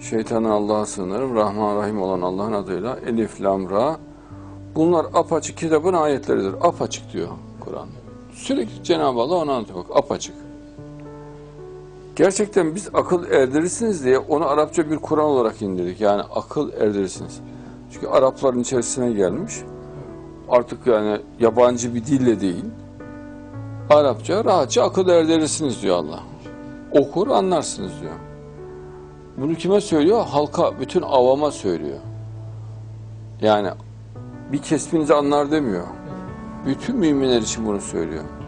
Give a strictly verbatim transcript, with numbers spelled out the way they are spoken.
Şeytanı Allah'a sığınırım. Rahman Rahim olan Allah'ın adıyla. Elif, Lam, Ra. Bunlar apaçık kitabın ayetleridir. Apaçık diyor Kur'an. Sürekli Cenab-ı Allah onu anlatıyor. Bak, apaçık. Gerçekten biz akıl erdirirsiniz diye onu Arapça bir Kur'an olarak indirdik. Yani akıl erdirirsiniz. Çünkü Arapların içerisine gelmiş. Artık yani yabancı bir dille değil. Arapça rahatça akıl erdirirsiniz diyor Allah. Okur anlarsınız diyor. Bunu kime söylüyor? Halka, bütün avama söylüyor. Yani bir kesminizi anlar demiyor. Bütün müminler için bunu söylüyor.